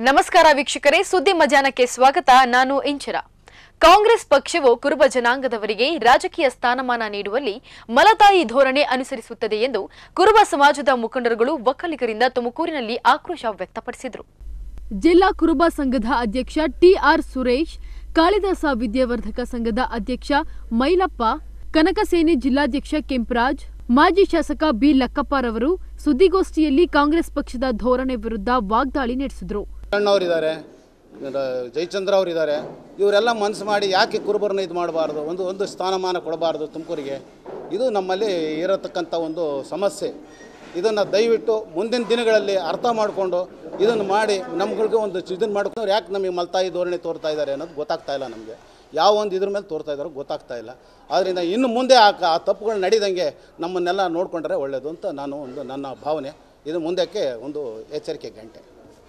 ನಮಸ್ಕಾರ ವೀಕ್ಷಕರೇ, ಸುದ್ದಿ ಮಧ್ಯಾಹ್ನಕ್ಕೆ ಸ್ವಾಗತ. ನಾನು ಇಂಚರ. ಕಾಂಗ್ರೆಸ್ ಪಕ್ಷವು ಕುರುಬ ಜನಾಂಗದವರಿಗೆ ರಾಜಕೀಯ ಸ್ಥಾನಮಾನ ನೀಡುವಲ್ಲಿ ಮಲತಾಯಿ ಧೋರಣೆ ಅನುಸರಿಸುತ್ತದೆ ಎಂದು ಕುರುಬ ಸಮಾಜದ ಮುಖಂಡರುಗಳು ಒಕ್ಕಲಿಗರಿಂದ ತುಮಕೂರಿನಲ್ಲಿ ಆಕ್ರೋಶ ವ್ಯಕ್ತಪಡಿಸಿದರು. ಜಿಲ್ಲಾ ಕುರುಬ ಸಂಘದ ಅಧ್ಯಕ್ಷ ಟಿಆರ್ ಸುರೇಶ್, ಕಾಳಿದಾಸ ವಿದ್ಯಾವರ್ಧಕ ಸಂಘದ ಅಧ್ಯಕ್ಷ ಮೈಲಪ್ಪ, ಕನಕಸೇನೆ ಜಿಲ್ಲಾಧ್ಯಕ್ಷ ಕೆಂಪರಾಜ್, ಮಾಜಿ ಶಾಸಕ ಬಿ ಲಕ್ಕಪ್ಪರವರು ಸುದ್ದಿಗೋಷ್ಠಿಯಲ್ಲಿ ಕಾಂಗ್ರೆಸ್ ಪಕ್ಷದ ಧೋರಣೆ ವಿರುದ್ಧ ವಾಗ್ದಾಳಿ ನಡೆಸಿದರು. ಅಣ್ಣವರಿದ್ದಾರೆ, ಜಯಚಂದ್ರ ಅವರಿದ್ದಾರೆ, ಇವರೆಲ್ಲ ಮನಸ್ಸು ಮಾಡಿ ಯಾಕೆ ಕುರುಬರನ್ನ ಇದು ಮಾಡಬಾರ್ದು, ಒಂದು ಸ್ಥಾನಮಾನ ಕೊಡಬಾರ್ದು ತುಮಕೂರಿಗೆ. ಇದು ನಮ್ಮಲ್ಲಿ ಇರತಕ್ಕಂಥ ಒಂದು ಸಮಸ್ಯೆ. ಇದನ್ನು ದಯವಿಟ್ಟು ಮುಂದಿನ ದಿನಗಳಲ್ಲಿ ಅರ್ಥ ಮಾಡಿಕೊಂಡು ಇದನ್ನು ಮಾಡಿ ನಮ್ಗಳಿಗೆ ಒಂದು ಇದನ್ನು ಮಾಡ್ಕೊಂಡು ಯಾಕೆ ನಮಗೆ ಮಲ್ತಾಯಿ ಧೋರಣೆ ತೋರ್ತಾ ಇದ್ದಾರೆ ಅನ್ನೋದು ಗೊತ್ತಾಗ್ತಾ ಇಲ್ಲ. ನಮಗೆ ಯಾವ ಒಂದು ಇದ್ರ ಮೇಲೆ ತೋರ್ತಾ ಇದ್ದಾರೋ ಗೊತ್ತಾಗ್ತಾ ಇಲ್ಲ. ಆದ್ದರಿಂದ ಇನ್ನು ಮುಂದೆ ಆ ತಪ್ಪುಗಳು ನಡೀದಂಗೆ ನಮ್ಮನ್ನೆಲ್ಲ ನೋಡಿಕೊಂಡ್ರೆ ಒಳ್ಳೆಯದು ಅಂತ ನನ್ನ ಭಾವನೆ. ಇದು ಮುಂದಕ್ಕೆ ಒಂದು ಎಚ್ಚರಿಕೆ ಗಂಟೆ.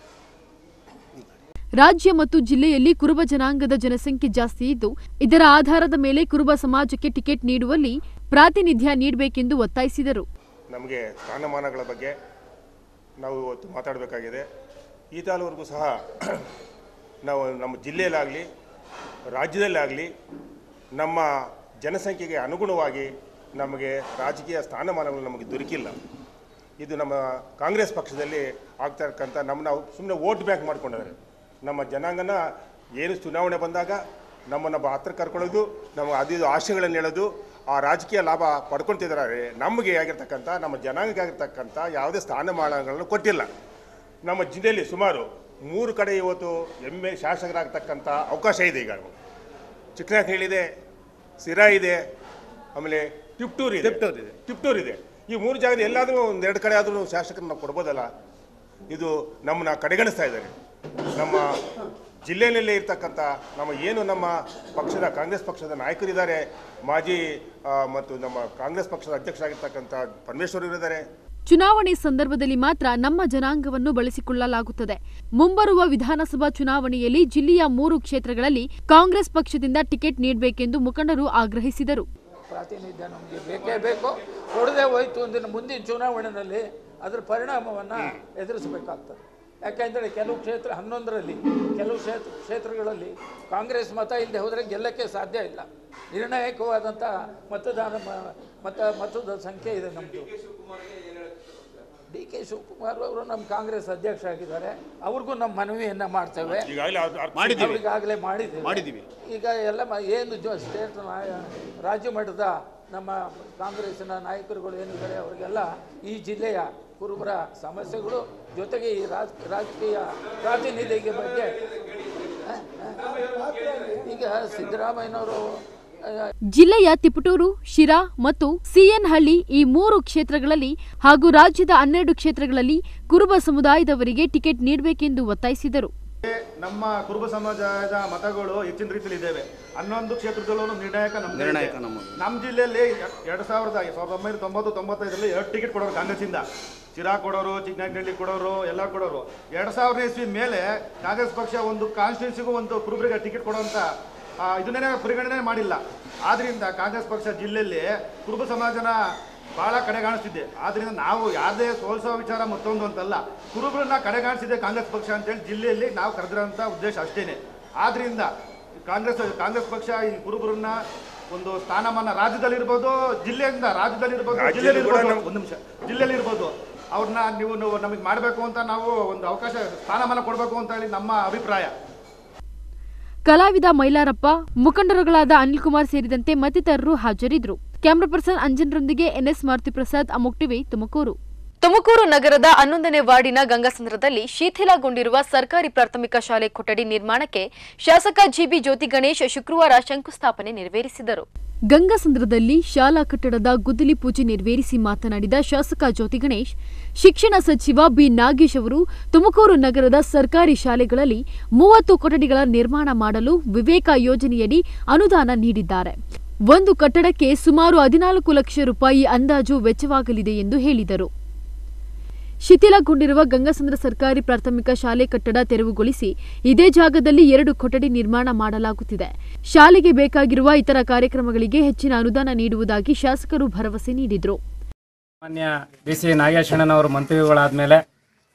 ರಾಜ್ಯ ಮತ್ತು ಜಿಲ್ಲೆಯಲ್ಲಿ ಕುರುಬ ಜನಾಂಗದ ಜನಸಂಖ್ಯೆ ಜಾಸ್ತಿ ಇದ್ದು, ಇದರ ಆಧಾರದ ಮೇಲೆ ಕುರುಬ ಸಮಾಜಕ್ಕೆ ಟಿಕೆಟ್ ನೀಡುವಲ್ಲಿ ಪ್ರಾತಿನಿಧ್ಯ ನೀಡಬೇಕೆಂದು ಒತ್ತಾಯಿಸಿದರು. ನಮಗೆ ಸ್ಥಾನಮಾನಗಳ ಬಗ್ಗೆ ನಾವು ಇವತ್ತು ಮಾತಾಡಬೇಕಾಗಿದೆ. ಈ ತಾಲೂವರೆಗೂ ಸಹ ನಾವು ನಮ್ಮ ಜಿಲ್ಲೆಯಲ್ಲಾಗಲಿ ರಾಜ್ಯದಲ್ಲಾಗಲಿ ನಮ್ಮ ಜನಸಂಖ್ಯೆಗೆ ಅನುಗುಣವಾಗಿ ನಮಗೆ ರಾಜಕೀಯ ಸ್ಥಾನಮಾನಗಳು ನಮಗೆ ದೊರಕಿಲ್ಲ. ಇದು ನಮ್ಮ ಕಾಂಗ್ರೆಸ್ ಪಕ್ಷದಲ್ಲಿ ಆಗ್ತಾ ಇರ್ತಕ್ಕಂಥ ನಾವು ಸುಮ್ಮನೆ ವೋಟ್ ಬ್ಯಾಂಕ್ ಮಾಡ್ಕೊಂಡಿದ್ದಾರೆ. ನಮ್ಮ ಜನಾಂಗನ ಏನು ಚುನಾವಣೆ ಬಂದಾಗ ನಮ್ಮನ್ನು ಹತ್ರ ಕರ್ಕೊಳ್ಳೋದು, ನಮಗೆ ಅದು ಆಶೆಗಳನ್ನು ಹೇಳೋದು, ಆ ರಾಜಕೀಯ ಲಾಭ ಪಡ್ಕೊಳ್ತಿದ್ದಾರೆ. ನಮಗೆ ಆಗಿರ್ತಕ್ಕಂಥ ನಮ್ಮ ಜನಾಂಗಕ್ಕೆ ಆಗಿರ್ತಕ್ಕಂಥ ಯಾವುದೇ ಸ್ಥಾನಮಾನಗಳನ್ನು ಕೊಟ್ಟಿಲ್ಲ. ನಮ್ಮ ಜಿಲ್ಲೆಯಲ್ಲಿ ಸುಮಾರು 3 ಕಡೆ ಇವತ್ತು MA ಶಾಸಕರಾಗ್ತಕ್ಕಂಥ ಅವಕಾಶ ಇದೆ. ಈಗ ಚಿಕ್ಕನಹಳ್ಳಿ, ಸಿರಾ ಇದೆ, ಆಮೇಲೆ ತಿಪ್ಟೂರು ಇದೆ. ಈ 3 ಜಾಗದ ಎಲ್ಲಾದರೂ 1-2 ಕಡೆ ಆದರೂ ಶಾಸಕರನ್ನ ನಾವು ಕೊಡ್ಬೋದಲ್ಲ. ಇದು ನಮ್ಮನ್ನ ಕಡೆಗಣಿಸ್ತಾ ಇದ್ದಾರೆ. ನಮ್ಮ ಜಿಲ್ಲೆಯಲ್ಲೇ ಇರ್ತಕ್ಕಂಥ ನಮ್ಮ ಪಕ್ಷದ ಕಾಂಗ್ರೆಸ್ ಪಕ್ಷದ ನಾಯಕರಿದ್ದಾರೆ, ಮಾಜಿ ಮತ್ತು ನಮ್ಮ ಕಾಂಗ್ರೆಸ್ ಪಕ್ಷದ ಅಧ್ಯಕ್ಷರಾಗಿರ್ತಕ್ಕಂಥ ಪರಮೇಶ್ವರ್ ಇದ್ದಾರೆ. ಚುನಾವಣೆ ಸಂದರ್ಭದಲ್ಲಿ ಮಾತ್ರ ನಮ್ಮ ಜನಾಂಗವನ್ನು ಬಳಸಿಕೊಳ್ಳಲಾಗುತ್ತದೆ. ಮುಂಬರುವ ವಿಧಾನಸಭಾ ಚುನಾವಣೆಯಲ್ಲಿ ಜಿಲ್ಲೆಯ 3 ಕ್ಷೇತ್ರಗಳಲ್ಲಿ ಕಾಂಗ್ರೆಸ್ ಪಕ್ಷದಿಂದ ಟಿಕೆಟ್ ನೀಡಬೇಕೆಂದು ಮುಖಂಡರು ಆಗ್ರಹಿಸಿದರು. ಪ್ರಾತಿನಿಧ್ಯ ನಮಗೆ ಬೇಕೇ ಬೇಕು. ಕೊಡದೆ ಹೋಯಿತು ಮುಂದಿನ ಚುನಾವಣೆಯಲ್ಲಿ ಅದರ ಪರಿಣಾಮವನ್ನು ಎದುರಿಸಬೇಕಾಗ್ತದೆ. ಯಾಕೆಂದರೆ ಕೆಲವು ಕ್ಷೇತ್ರ 11ರಲ್ಲಿ ಕೆಲವು ಕ್ಷೇತ್ರಗಳಲ್ಲಿ ಕಾಂಗ್ರೆಸ್ ಮತ ಇಲ್ಲದೆ ಹೋದರೆ ಗೆಲ್ಲಕ್ಕೆ ಸಾಧ್ಯ ಇಲ್ಲ. ನಿರ್ಣಾಯಕವಾದಂಥ ಮತದ ಸಂಖ್ಯೆ ಇದೆ ನಮ್ಮದು. DK ಶಿವಕುಮಾರ್ ಅವರು ನಮ್ಮ ಕಾಂಗ್ರೆಸ್ ಅಧ್ಯಕ್ಷ ಆಗಿದ್ದಾರೆ. ಅವ್ರಿಗೂ ನಮ್ಮ ಮನವಿಯನ್ನು ಮಾಡ್ತೇವೆ, ಈಗಾಗಲೇ ಮಾಡಿದ್ದೀವಿ. ಈಗ ಎಲ್ಲ ಏನು ಸ್ಟೇಟ್ ರಾಜ್ಯ ಮಟ್ಟದ ನಮ್ಮ ಕಾಂಗ್ರೆಸ್ಸಿನ ನಾಯಕರುಗಳು ಏನಿದ್ದಾರೆ ಅವರಿಗೆಲ್ಲ ಈ ಜಿಲ್ಲೆಯ ಕುರುಬರ ಸಮಸ್ಯೆಗಳು ಜೊತೆಗೆ ಈ ರಾಜಕೀಯ ಪ್ರಾತಿನಿಧ್ಯದ ಬಗ್ಗೆ ಈಗ ಸಿದ್ದರಾಮಯ್ಯನವರು ಜಿಲ್ಲೆಯ ತಿಪಟೂರು, ಶಿರಾ ಮತ್ತು ಸಿಎನ್ಹಳ್ಳಿ ಈ 3 ಕ್ಷೇತ್ರಗಳಲ್ಲಿ ಹಾಗೂ ರಾಜ್ಯದ 12 ಕ್ಷೇತ್ರಗಳಲ್ಲಿ ಕುರುಬ ಸಮುದಾಯದವರಿಗೆ ಟಿಕೆಟ್ ನೀಡಬೇಕೆಂದು ಒತ್ತಾಯಿಸಿದರು. ನಮ್ಮ ಕುರುಬ ಸಮಾಜದ ಮತಗಳು ಹೆಚ್ಚಿನ ರೀತಿಯಲ್ಲಿ ಇದ್ದೇವೆ. 11 ಕ್ಷೇತ್ರದಲ್ಲೂ ನಿರ್ಣಾಯಕ ನಮ್ಮ ಜಿಲ್ಲೆಯಲ್ಲಿ 1990-95ರಲ್ಲಿ 2 ಟಿಕೆಟ್ ಕೊಡೋರು ಕಾಂಗ್ರೆಸ್ಸಿಂದ. ಶಿರಾ ಕೊಡೋರು, ಚಿಕ್ಕನಹಳ್ಳಿ ಕೊಡೋರು, ಎಲ್ಲ ಕೊಡೋರು. 2000 ಇಸ್ವಿ ಮೇಲೆ ಕಾಂಗ್ರೆಸ್ ಪಕ್ಷ ಒಂದು ಕಾನ್ಸ್ಟಿಟ್ಯೂನ್ಸಿಗೂ ಒಂದು ಕುರುಬರಿಗೆ ಟಿಕೆಟ್ ಕೊಡುವಂಥ ಇದನ್ನೇ ಪರಿಗಣನೆ ಮಾಡಿಲ್ಲ. ಆದ್ದರಿಂದ ಕಾಂಗ್ರೆಸ್ ಪಕ್ಷ ಜಿಲ್ಲೆಯಲ್ಲಿ ಕುರುಬ ಸಮಾಜನ ಭಾಳ ಕಡೆಗಾಣಿಸ್ತಿದ್ದೆ. ಆದ್ದರಿಂದ ನಾವು ಯಾವುದೇ ಸೋಲಿಸೋ ವಿಚಾರ ಮತ್ತೊಂದು ಅಂತಲ್ಲ, ಕುರುಬರನ್ನ ಕಡೆಗಾಣಿಸಿದೆ ಕಾಂಗ್ರೆಸ್ ಪಕ್ಷ ಅಂತೇಳಿ ಜಿಲ್ಲೆಯಲ್ಲಿ ನಾವು ಕರೆದಿರೋಂಥ ಉದ್ದೇಶ ಅಷ್ಟೇ. ಆದ್ದರಿಂದ ಕಾಂಗ್ರೆಸ್ ಪಕ್ಷ ಈ ಕುರುಬರನ್ನ ಒಂದು ಸ್ಥಾನಮಾನ ರಾಜ್ಯದಲ್ಲಿರ್ಬೋದು, ಜಿಲ್ಲೆಯಲ್ಲಿರ್ಬೋದು ಅವ್ರನ್ನ ನೀವು ನಮಗೆ ಮಾಡಬೇಕು ಅಂತ ನಾವು ಒಂದು ಅವಕಾಶ ಸ್ಥಾನಮಾನ ಕೊಡಬೇಕು ಅಂತ ಹೇಳಿ ನಮ್ಮ ಅಭಿಪ್ರಾಯ. ಕಲಾವಿದ ಮೈಲಾರಪ್ಪ, ಮುಖಂಡರುಗಳಾದ ಅನಿಲ್ ಕುಮಾರ್ ಸೇರಿದಂತೆ ಮತ್ತಿತರರು ಹಾಜರಿದ್ದರು. ಕ್ಯಾಮರಾ ಪರ್ಸನ್ ಅಂಜನ್ರೊಂದಿಗೆ NS ಮಾರುತಿಪ್ರಸಾದ್, ಅಮೋಕ್ ಟಿವಿ, ತುಮಕೂರು. ತುಮಕೂರು ನಗರದ 11ನೇ ವಾರ್ಡಿನ ಗಂಗಾಸಂದ್ರದಲ್ಲಿ ಶಿಥಿಲಗೊಂಡಿರುವ ಸರ್ಕಾರಿ ಪ್ರಾಥಮಿಕ ಶಾಲೆ ಕೊಠಡಿ ನಿರ್ಮಾಣಕ್ಕೆ ಶಾಸಕ ಜಿಬಿ ಜ್ಯೋತಿ ಗಣೇಶ್ ಶುಕ್ರವಾರ ಶಂಕುಸ್ಥಾಪನೆ ನೆರವೇರಿಸಿದರು. ಗಂಗಾಸಂದ್ರದಲ್ಲಿ ಶಾಲಾ ಕಟ್ಟಡದ ಗುದ್ದಲಿ ಪೂಜೆ ನೆರವೇರಿಸಿ ಮಾತನಾಡಿದ ಶಾಸಕ ಜ್ಯೋತಿ ಗಣೇಶ್, ಶಿಕ್ಷಣ ಸಚಿವ ಬಿ ನಾಗೇಶ್ ಅವರು ತುಮಕೂರು ನಗರದ ಸರ್ಕಾರಿ ಶಾಲೆಗಳಲ್ಲಿ 30 ಕೊಠಡಿಗಳ ನಿರ್ಮಾಣ ಮಾಡಲು ವಿವೇಕ ಯೋಜನೆಯಡಿ ಅನುದಾನ ನೀಡಿದ್ದಾರೆ. ಒಂದು ಕಟ್ಟಡಕ್ಕೆ ಸುಮಾರು 14 ಲಕ್ಷ ರೂಪಾಯಿ ಅಂದಾಜು ವೆಚ್ಚವಾಗಲಿದೆ ಎಂದು ಹೇಳಿದರು. ಶಿಥಿಲಗೊಂಡಿರುವ ಗಂಗಾಸಂದ್ರ ಸರ್ಕಾರಿ ಪ್ರಾಥಮಿಕ ಶಾಲೆ ಕಟ್ಟಡ ತೆರವುಗೊಳಿಸಿ ಇದೇ ಜಾಗದಲ್ಲಿ 2 ಕೊಠಡಿ ನಿರ್ಮಾಣ ಮಾಡಲಾಗುತ್ತಿದೆ. ಶಾಲೆಗೆ ಬೇಕಾಗಿರುವ ಇತರ ಕಾರ್ಯಕ್ರಮಗಳಿಗೆ ಹೆಚ್ಚಿನ ಅನುದಾನ ನೀಡುವುದಾಗಿ ಶಾಸಕರು ಭರವಸೆ ನೀಡಿದರು. ಮಾನ್ಯ BC ನಾಗೇಶಣ್ಣನವರು ಮಂತ್ರಿಗಳಾದ ಮೇಲೆ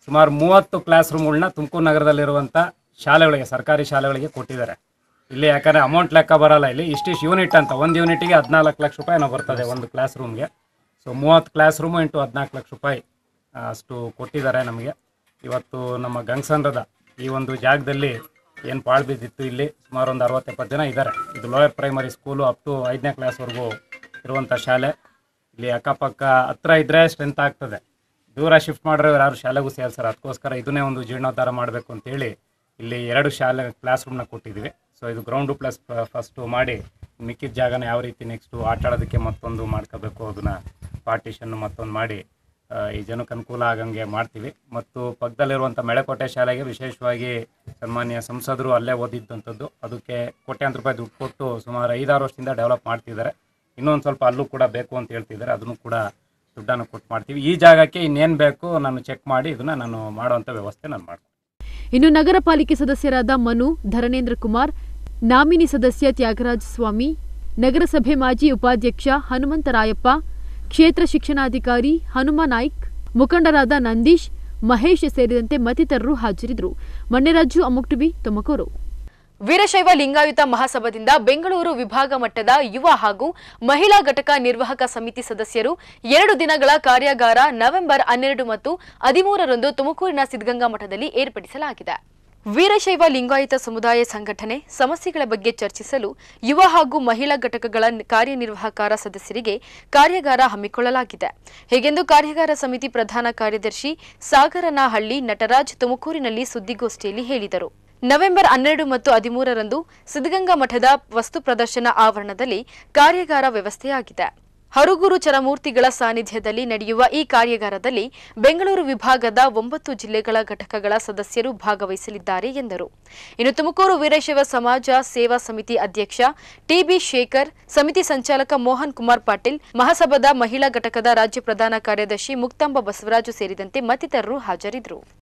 ಸುಮಾರು 30 ಕ್ಲಾಸ್ ರೂಮ್ಗಳನ್ನ ತುಮಕೂರು ನಗರದಲ್ಲಿರುವಂಥ ಶಾಲೆಗಳಿಗೆ, ಸರ್ಕಾರಿ ಶಾಲೆಗಳಿಗೆ ಕೊಟ್ಟಿದ್ದಾರೆ. ಇಲ್ಲಿ ಯಾಕಂದರೆ ಅಮೌಂಟ್ ಲೆಕ್ಕ ಬರೋಲ್ಲ, ಇಲ್ಲಿ ಇಷ್ಟಿಷ್ಟು ಯೂನಿಟ್ ಅಂತ, ಒಂದು ಯೂನಿಟಿಗೆ 14 ಲಕ್ಷ ರೂಪಾಯಿ ನಾವು ಬರ್ತದೆ ಒಂದು ಕ್ಲಾಸ್ ರೂಮ್ಗೆ. So 30 class room into 14 lakh ರೂಪಾಯಿ ಅಷ್ಟು ಕೊಟ್ಟಿದ್ದಾರೆ ನಮಗೆ. ಇವತ್ತು ನಮ್ಮ ಗಂಗಸಂದ್ರದ ಈ ಒಂದು ಜಾಗದಲ್ಲಿ ಏನು ಪಾಳು ಬಿದ್ದಿತ್ತು, ಇಲ್ಲಿ ಸುಮಾರು ಒಂದು 60-70 ಜನ ಇದ್ದಾರೆ. ಇದು lower primary school up to 5ನೇ ಕ್ಲಾಸ್ವರೆಗೂ ಇರುವಂಥ ಶಾಲೆ. ಇಲ್ಲಿ ಅಕ್ಕಪಕ್ಕ ಹತ್ರ ಇದ್ದರೆ ಸ್ಟ್ರೆಂತ್ ಆಗ್ತದೆ, ದೂರ ಶಿಫ್ಟ್ ಮಾಡಿದ್ರೆ ಯಾರು ಶಾಲೆಗೂ ಸೇರಿಸ್ತಾರೆ. ಅದಕ್ಕೋಸ್ಕರ ಇದನ್ನೇ ಒಂದು ಜೀರ್ಣೋದ್ಧಾರ ಮಾಡಬೇಕು ಅಂತೇಳಿ ಇಲ್ಲಿ 2 ಶಾಲೆ ಕ್ಲಾಸ್ ರೂಮ್ನ ಕೊಟ್ಟಿದ್ದೀವಿ. ಸೊ ಇದು ಗ್ರೌಂಡು ಪ್ಲಸ್ ಫಸ್ಟು ಮಾಡಿ ಮಿಕ್ಕಿದ ಜಾಗನ ಯಾವ ರೀತಿ ನೆಕ್ಸ್ಟು ಆಟ ಆಡೋದಕ್ಕೆ ಮತ್ತೊಂದು ಮಾಡ್ಕೋಬೇಕು, ಅದನ್ನು ಪಾರ್ಟಿಷನ್ನು ಮತ್ತೊಂದು ಮಾಡಿ ಈ ಜನಕ್ಕೆ ಅನುಕೂಲ ಆಗಂಗೆ ಮಾಡ್ತೀವಿ. ಮತ್ತು ಪಕ್ಕದಲ್ಲಿರುವಂಥ ಮೆಳೆಕೋಟೆ ಶಾಲೆಗೆ ವಿಶೇಷವಾಗಿ ಸನ್ಮಾನ್ಯ ಸಂಸದರು ಅಲ್ಲೇ ಓದಿದ್ದಂಥದ್ದು, ಅದಕ್ಕೆ ಕೋಟ್ಯಾಂತರ ರೂಪಾಯಿ ದುಡ್ಡು ಕೊಟ್ಟು ಸುಮಾರು 5-6 ವರ್ಷದಿಂದ ಡೆವಲಪ್ ಮಾಡ್ತಿದ್ದಾರೆ. ಇನ್ನೊಂದು ಸ್ವಲ್ಪ ಅಲ್ಲೂ ಕೂಡ ಬೇಕು ಅಂತ ಹೇಳ್ತಿದ್ದಾರೆ, ಅದನ್ನು ಕೂಡ ದುಡ್ಡನ್ನು ಕೊಟ್ಟು ಮಾಡ್ತೀವಿ. ಈ ಜಾಗಕ್ಕೆ ಇನ್ನೇನು ಬೇಕು ನಾನು ಚೆಕ್ ಮಾಡಿ ಇದನ್ನು ನಾನು ಮಾಡುವಂಥ ವ್ಯವಸ್ಥೆ ನಾನು ಮಾಡ್ತೀನಿ. ಇನ್ನು ನಗರ ಪಾಲಿಕೆ ಸದಸ್ಯರಾದ ಮನು, ಧರಣೇಂದ್ರ ಕುಮಾರ್, ನಾಮಿನಿ ಸದಸ್ಯ ತ್ಯಾಗರಾಜ ಸ್ವಾಮಿ, ನಗರಸಭೆ ಮಾಜಿ ಉಪಾಧ್ಯಕ್ಷ ಹನುಮಂತರಾಯಪ್ಪ, ಕ್ಷೇತ್ರ ಶಿಕ್ಷಣಾಧಿಕಾರಿ ಹನುಮ ನಾಯ್ಕ್, ಮುಖಂಡರಾದ ನಂದೀಶ್, ಮಹೇಶ್ ಸೇರಿದಂತೆ ಮತ್ತಿತರರು ಹಾಜರಿದ್ದರು. ಮಣ್ಣೆರಾಜು, ಅಮೋಕ್ ಟಿವಿ, ತುಮಕೂರು. ವೀರಶೈವ ಲಿಂಗಾಯತ ಮಹಾಸಭಾದಿಂದ ಬೆಂಗಳೂರು ವಿಭಾಗ ಮಟ್ಟದ ಯುವ ಹಾಗೂ ಮಹಿಳಾ ಘಟಕ ನಿರ್ವಾಹಕ ಸಮಿತಿ ಸದಸ್ಯರು 2 ದಿನಗಳ ಕಾರ್ಯಾಗಾರ ನವೆಂಬರ್ 12 ಮತ್ತು 13ರಂದು ತುಮಕೂರಿನ ಸಿದ್ಧಗಂಗಾ ಮಠದಲ್ಲಿ ಏರ್ಪಡಿಸಲಾಗಿದೆ. ವೀರಶೈವ ಲಿಂಗಾಯತ ಸಮುದಾಯ ಸಂಘಟನೆ ಸಮಸ್ಯೆಗಳ ಬಗ್ಗೆ ಚರ್ಚಿಸಲು ಯುವ ಹಾಗೂ ಮಹಿಳಾ ಘಟಕಗಳ ಕಾರ್ಯನಿರ್ವಾಹಕ ಸದಸ್ಯರಿಗೆ ಕಾರ್ಯಾಗಾರ ಹಮ್ಮಿಕೊಳ್ಳಲಾಗಿದೆ. ಹೀಗೆಂದು ಕಾರ್ಯಾಗಾರ ಸಮಿತಿ ಪ್ರಧಾನ ಕಾರ್ಯದರ್ಶಿ ಸಾಗರನಹಳ್ಳಿ ನಟರಾಜ್ ತುಮಕೂರಿನಲ್ಲಿ ಸುದ್ದಿಗೋಷ್ಠಿಯಲ್ಲಿ ಹೇಳಿದರು. ನವೆಂಬರ್ 12 ಮತ್ತು 13ರಂದು ಸಿದ್ಧಗಂಗಾ ಮಠದ ವಸ್ತು ಪ್ರದರ್ಶನ ಆವರಣದಲ್ಲಿ ಕಾರ್ಯಾಗಾರ ವ್ಯವಸ್ಥೆಯಾಗಿದೆ. ಹರುಗೂರು ಚರಮೂರ್ತಿಗಳ ಸಾನ್ನಿಧ್ಯದಲ್ಲಿ ನಡೆಯುವ ಈ ಕಾರ್ಯಾಗಾರದಲ್ಲಿ ಬೆಂಗಳೂರು ವಿಭಾಗದ 9 ಜಿಲ್ಲೆಗಳ ಘಟಕಗಳ ಸದಸ್ಯರು ಭಾಗವಹಿಸಲಿದ್ದಾರೆ ಎಂದರು. ಇನ್ನು ತುಮಕೂರು ವೀರಶೈವ ಸಮಾಜ ಸೇವಾ ಸಮಿತಿ ಅಧ್ಯಕ್ಷ ಟಿಬಿ ಶೇಖರ್, ಸಮಿತಿ ಸಂಚಾಲಕ ಮೋಹನ್ ಕುಮಾರ್ ಪಾಟೀಲ್, ಮಹಾಸಭಾದ ಮಹಿಳಾ ಘಟಕದ ರಾಜ್ಯ ಪ್ರಧಾನ ಕಾರ್ಯದರ್ಶಿ ಮುಕ್ತಾಂಬ ಬಸವರಾಜು ಸೇರಿದಂತೆ ಮತ್ತಿತರರು ಹಾಜರಿದ್ದರು.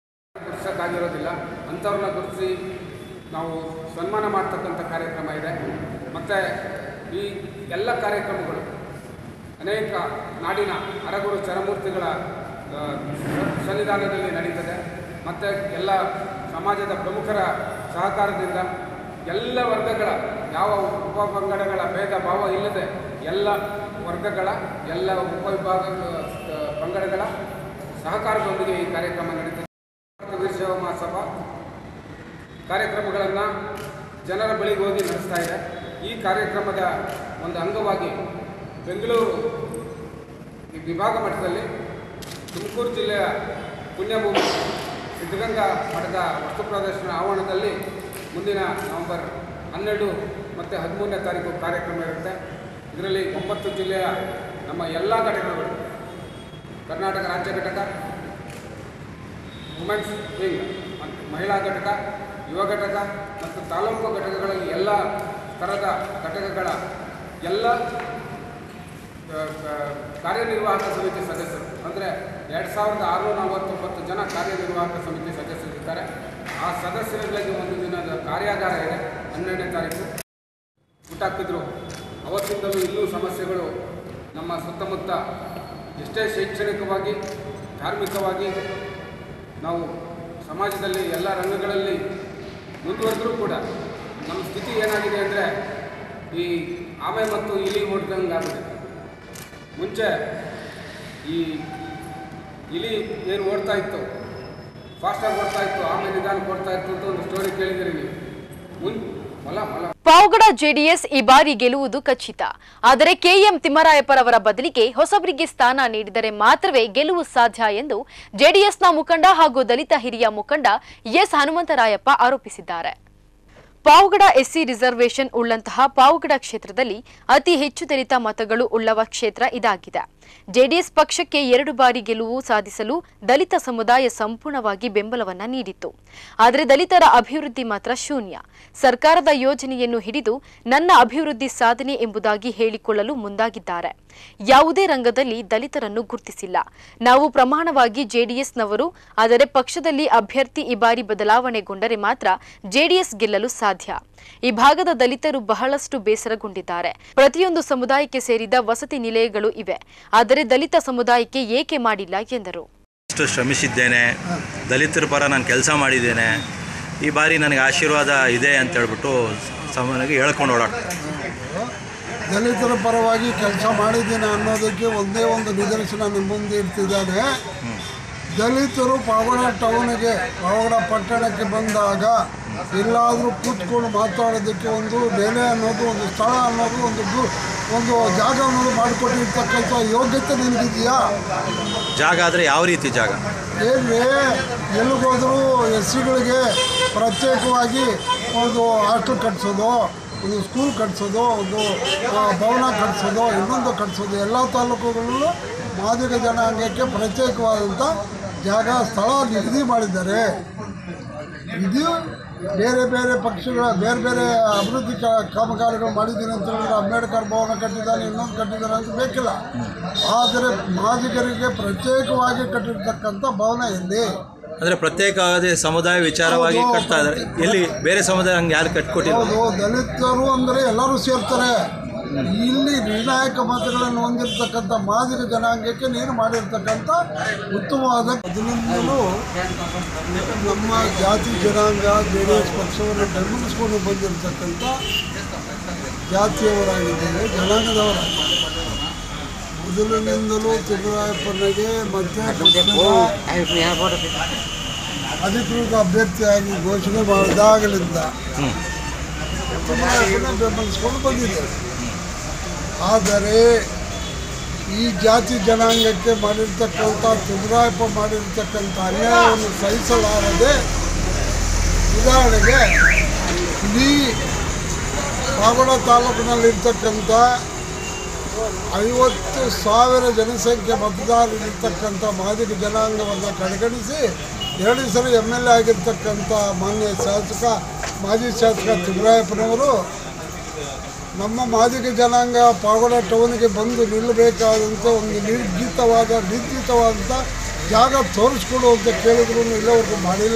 ಅಂಥವ್ರನ್ನ ಗುರುತಿಸಿ ನಾವು ಸನ್ಮಾನ ಮಾಡ್ತಕ್ಕಂಥ ಕಾರ್ಯಕ್ರಮ ಇದೆ. ಮತ್ತು ಈ ಎಲ್ಲ ಕಾರ್ಯಕ್ರಮಗಳು ಅನೇಕ ನಾಡಿನ ಹರಗೂರು ಚರಮೂರ್ತಿಗಳ ಸನ್ನಿಧಾನದಲ್ಲಿ ನಡೀತದೆ. ಮತ್ತು ಎಲ್ಲ ಸಮಾಜದ ಪ್ರಮುಖರ ಸಹಕಾರದಿಂದ ಎಲ್ಲ ವರ್ಗಗಳ ಯಾವ ಉಪಪಂಗಡಗಳ ಭೇದ ಭಾವ ಇಲ್ಲದೆ ಎಲ್ಲ ವರ್ಗಗಳ ಎಲ್ಲ ಉಪವಿಭಾಗ ಪಂಗಡಗಳ ಸಹಕಾರದೊಂದಿಗೆ ಈ ಕಾರ್ಯಕ್ರಮ ನಡೀತದೆ. ವೀರಶೈವ ಮಹಾಸಭಾ ಕಾರ್ಯಕ್ರಮಗಳನ್ನು ಜನರ ಬಳಿಗೆ ಹೋಗಿ ನಡೆಸ್ತಾ ಇದೆ. ಈ ಕಾರ್ಯಕ್ರಮದ ಒಂದು ಅಂಗವಾಗಿ ಬೆಂಗಳೂರು ವಿಭಾಗ ಮಟ್ಟದಲ್ಲಿ ತುಮಕೂರು ಜಿಲ್ಲೆಯ ಪುಣ್ಯಭೂಮಿ ಸಿದ್ಧಗಂಗಾ ಮಠದ ವಸ್ತು ಪ್ರದರ್ಶನ ಆವರಣದಲ್ಲಿ ಮುಂದಿನ ನವೆಂಬರ್ 12 ಮತ್ತು 13ನೇ ತಾರೀಕು ಕಾರ್ಯಕ್ರಮ ಇರುತ್ತೆ. ಇದರಲ್ಲಿ 9 ಜಿಲ್ಲೆಯ ನಮ್ಮ ಎಲ್ಲ ಘಟಕಗಳು, ಕರ್ನಾಟಕ ರಾಜ್ಯ ಘಟಕ, ವುಮೆನ್ಸ್ ವಿಂಗ್, ಮಹಿಳಾ ಘಟಕ, ಯುವ ಘಟಕ ಮತ್ತು ತಾಲೂಕು ಘಟಕಗಳಲ್ಲಿ ಎಲ್ಲ ಥರದ ಘಟಕಗಳ ಎಲ್ಲ ಕಾರ್ಯನಿರ್ವಾಹಕ ಸಮಿತಿ ಸದಸ್ಯರು, ಅಂದರೆ 2649 ಜನ ಕಾರ್ಯನಿರ್ವಾಹಕ ಸಮಿತಿ ಸದಸ್ಯರಿದ್ದಾರೆ. ಆ ಸದಸ್ಯರುಗಳಿಗೆ ಒಂದು ದಿನದ ಕಾರ್ಯಾಗಾರ ಇದೆ 12ನೇ ತಾರೀಕು. ಹುಟ್ಟಾಕ್ತಿದ್ರು ಅವತ್ತಿಂದಲೂ ಇನ್ನೂ ಸಮಸ್ಯೆಗಳು ನಮ್ಮ ಸುತ್ತಮುತ್ತ ಎಷ್ಟೇ ಶೈಕ್ಷಣಿಕವಾಗಿ, ಧಾರ್ಮಿಕವಾಗಿ ನಾವು ಸಮಾಜದಲ್ಲಿ ಎಲ್ಲ ರಂಗಗಳಲ್ಲಿ ಮುಂದುವರೆದರೂ ಕೂಡ ನಮ್ಮ ಸ್ಥಿತಿ ಏನಾಗಿದೆ ಅಂದರೆ ಈ ಆಮೆ ಮತ್ತು ಇಲಿ ಓಡ್ದಂಗೆ ಆಗಿದೆ. ಮುಂಚೆ ಈ ಇಲಿ ಏನು ಓಡ್ತಾ ಇತ್ತು, ಫಾಸ್ಟಾಗಿ ಓಡ್ತಾ ಇತ್ತು, ಆಮೆ ನಿಧಾನಕ್ಕೆ ಓಡ್ತಾ ಇತ್ತು ಅಂತ ಒಂದು ಸ್ಟೋರಿ ಕೇಳಿದಿರಿ ನೀವು. ಪಾವಗಡ ಜೆಡಿಎಸ್ ಈ ಬಾರಿ ಗೆಲ್ಲುವುದು ಖಚಿತ. ಆದರೆ ಕೆಎಂ ತಿಮ್ಮರಾಯಪ್ಪರವರ ಬದಲಿಗೆ ಹೊಸಬರಿಗೆ ಸ್ಥಾನ ನೀಡಿದರೆ ಮಾತ್ರವೇ ಗೆಲುವು ಸಾಧ್ಯ ಎಂದು ಜೆಡಿಎಸ್ನ ಮುಖಂಡ ಹಾಗೂ ದಲಿತ ಹಿರಿಯ ಮುಖಂಡ ಎಸ್ ಹನುಮಂತರಾಯಪ್ಪ ಆರೋಪಿಸಿದ್ದಾರೆ. ಪಾವಗಡ ಎಸ್ಸಿ ರಿಸರ್ವೇಷನ್ ಉಳ್ಳಂತಹ ಪಾವಗಡ ಕ್ಷೇತ್ರದಲ್ಲಿ ಅತಿ ಹೆಚ್ಚು ದಲಿತ ಮತಗಳು ಉಳ್ಳವ ಕ್ಷೇತ್ರ ಇದಾಗಿದೆ. ಜೆಡಿಎಸ್ ಪಕ್ಷಕ್ಕೆ 2 ಬಾರಿ ಗೆಲುವು ಸಾಧಿಸಲು ದಲಿತ ಸಮುದಾಯ ಸಂಪೂರ್ಣವಾಗಿ ಬೆಂಬಲವನ್ನ ನೀಡಿತ್ತು. ಆದರೆ ದಲಿತರ ಅಭಿವೃದ್ಧಿ ಮಾತ್ರ ಶೂನ್ಯ. ಸರ್ಕಾರದ ಯೋಜನೆಯನ್ನು ಹಿಡಿದು ನನ್ನ ಅಭಿವೃದ್ಧಿ ಸಾಧನೆ ಎಂಬುದಾಗಿ ಹೇಳಿಕೊಳ್ಳಲು ಮುಂದಾಗಿದ್ದಾರೆ. ಯಾವುದೇ ರಂಗದಲ್ಲಿ ದಲಿತರನ್ನು ಗುರುತಿಸಿಲ್ಲ. ನಾವು ಪ್ರಮಾಣವಾಗಿ ಜೆಡಿಎಸ್ನವರು, ಆದರೆ ಪಕ್ಷದಲ್ಲಿ ಅಭ್ಯರ್ಥಿ ಈ ಬಾರಿ ಬದಲಾವಣೆಗೊಂಡರೆ ಮಾತ್ರ ಜೆಡಿಎಸ್ ಗೆಲ್ಲಲು ಸಾಧ್ಯ. ಈ ಭಾಗದ ದಲಿತರು ಬಹಳಷ್ಟು ಬೇಸರಗೊಂಡಿದ್ದಾರೆ. ಪ್ರತಿಯೊಂದು ಸಮುದಾಯಕ್ಕೆ ಸೇರಿದ ವಸತಿ ನಿಲಯಗಳು ಇವೆ, ಆದರೆ ದಲಿತ ಸಮುದಾಯಕ್ಕೆ ಏಕೆ ಮಾಡಿಲ್ಲ ಎಂದರು. ಅಷ್ಟು ಶ್ರಮಿಸಿದ್ದೇನೆ, ದಲಿತರ ಪರ ನಾನು ಕೆಲಸ ಮಾಡಿದ್ದೇನೆ, ಈ ಬಾರಿ ನನಗೆ ಆಶೀರ್ವಾದ ಇದೆ ಅಂತ ಹೇಳ್ಬಿಟ್ಟು ಸಾಮಾನ್ಯವಾಗಿ ಹೇಳ್ಕೊಂಡು ಓಡಾಡ್ತಾರೆ. ದಲಿತರ ಪರವಾಗಿ ಕೆಲಸ ಮಾಡಿದ್ದೇನೆ ಅನ್ನೋದಕ್ಕೆ ಒಂದೇ ಒಂದು ನಿದರ್ಶನ ನಿಮ್ಮ ಮುಂದೆ ಇರ್ತಿದ್ದಾನೆ. ದಲಿತರು ಪಾವಗಡ ಟೌನಿಗೆ, ಪಾವಗಡ ಪಟ್ಟಣಕ್ಕೆ ಬಂದಾಗ ಎಲ್ಲಾದರೂ ಕೂತ್ಕೊಂಡು ಮಾತಾಡೋದಕ್ಕೆ ಒಂದು ನೆಲೆ ಅನ್ನೋದು, ಒಂದು ಸ್ಥಳ ಅನ್ನೋದು, ಒಂದು ಜಾಗ ಅನ್ನೋದು ಮಾಡಿಕೊಟ್ಟಿರ್ತಕ್ಕಂಥ ಯೋಗ್ಯತೆ ನಿನಗಿದೆಯಾ? ಜಾಗ ಆದರೆ ಯಾವ ರೀತಿ ಜಾಗ? ಏನ್ರಿ, ಎಲ್ಲಿಗೋದ್ರೂ ಎಸ್ಸಿಗಳಿಗೆ ಪ್ರತ್ಯೇಕವಾಗಿ ಒಂದು ಹಾಸ್ಟೆಲ್ ಕಟ್ಸೋದು, ಒಂದು ಸ್ಕೂಲ್ ಕಟ್ಸೋದು, ಒಂದು ಭವನ ಕಟ್ಸೋದು, ಇನ್ನೊಂದು ಕಟ್ಸೋದು, ಎಲ್ಲ ತಾಲೂಕುಗಳಲ್ಲೂ ಮಾದಿಗ ಜನಾಂಗಕ್ಕೆ ಪ್ರತ್ಯೇಕವಾದಂಥ ಜಾಗ, ಸ್ಥಳ ನಿಗದಿ ಮಾಡಿದ್ದಾರೆ. ಇದು ಬೇರೆ ಬೇರೆ ಪಕ್ಷಗಳ ಬೇರೆ ಬೇರೆ ಅಭಿವೃದ್ಧಿ ಕಾಮಗಾರಿಗಳು ಮಾಡಿದ್ದೀನಿ ಅಂತ ಹೇಳಿದ್ರೆ ಅಂಬೇಡ್ಕರ್ ಭವನ ಕಟ್ಟಿದ್ದಾನೆ, ಇನ್ನೊಂದು ಕಟ್ಟಿದ್ದಾನೆ ಅಂತ ಬೇಕಿಲ್ಲ. ಆದರೆ ಮಾದಿಗರಿಗೆ ಪ್ರತ್ಯೇಕವಾಗಿ ಕಟ್ಟಿರ್ತಕ್ಕಂಥ ಭವನ ಎಲ್ಲಿ? ಅಂದರೆ ಪ್ರತ್ಯೇಕವಾದ ಸಮುದಾಯ ವಿಚಾರವಾಗಿ ಕಟ್ತಾ ಇದ್ದಾರೆ. ಎಲ್ಲಿ ಬೇರೆ ಸಮುದಾಯ ಹಂಗೆ ಯಾರು ಕಟ್ಕೊಟ್ಟಿಲ್ಲ? ಹೌದು, ದಲಿತರು ಅಂದರೆ ಎಲ್ಲರೂ ಸೇರ್ತಾರೆ. ಇಲ್ಲಿ ನಿರ್ಣಾಯಕ ಮತಗಳನ್ನು ಹೊಂದಿರತಕ್ಕಂಥ ಮಾದಿಗ ಜನಾಂಗಕ್ಕೆ ನೀನು ಮಾಡಿರ್ತಕ್ಕಂಥ ಉತ್ತಮವಾದ ಮೊದಲಿಂದಲೂ ನಮ್ಮ ಜಾತಿ ಜನಾಂಗ JDS ಪಕ್ಷವನ್ನು ಬೆಂಬಲಿಸಿಕೊಂಡು ಬಂದಿರತಕ್ಕಂಥ ಜಾತಿಯವರಾಗಿದ್ದೇವೆ, ಜನಾಂಗದವರಾಗಿದ್ದೇವೆ. ಮೊದಲಿನಿಂದಲೂ ತಿಮ್ಮರಾಯಪ್ಪನಿಗೆ ಮತ್ತೆ ಅಧಿಕೃತ ಅಭ್ಯರ್ಥಿಯಾಗಿ ಘೋಷಣೆ ಮಾಡಿದಾಗಲಿಂದ ತಿಮ್ಮರಾಯಪ್ಪನ ಬೆಂಬಲಿಸಿಕೊಂಡು ಬಂದಿದ್ದೇವೆ. ಆದರೆ ಈ ಜಾತಿ ಜನಾಂಗಕ್ಕೆ ಮಾಡಿರ್ತಕ್ಕಂಥ ತಿಮ್ಮರಾಯಪ್ಪ ಮಾಡಿರ್ತಕ್ಕಂಥ ಅನ್ಯಾಯವನ್ನು ಸಹಿಸಲಾರದೆ, ಉದಾಹರಣೆಗೆ ಇಡೀ ಪಾವಗಡ ತಾಲೂಕಿನಲ್ಲಿರ್ತಕ್ಕಂಥ 50,000 ಜನಸಂಖ್ಯೆ ಮತದಾರರಿರ್ತಕ್ಕಂಥ ಮಾದಿಗ ಜನಾಂಗವನ್ನು ಕಡೆಗಣಿಸಿ 2 ಸಲ MLA ಆಗಿರ್ತಕ್ಕಂಥ ಮಾನ್ಯ ಮಾಜಿ ಶಾಸಕ ತಿಮ್ಮರಾಯಪ್ಪನವರು ನಮ್ಮ ಮಾದಿಗ ಜನಾಂಗ ಪಾವಗಡ ಟೌನಿಗೆ ಬಂದು ನಿಲ್ಲಬೇಕಾದಂಥ ಒಂದು ನಿರ್ದಿಷ್ಟವಾದಂಥ ಜಾಗ ತೋರಿಸ್ಕೊಡು ಅಂತ ಕೇಳಿದ್ರು ಇಲ್ಲಿವರೆಗೂ ಮಾಡಿಲ್ಲ.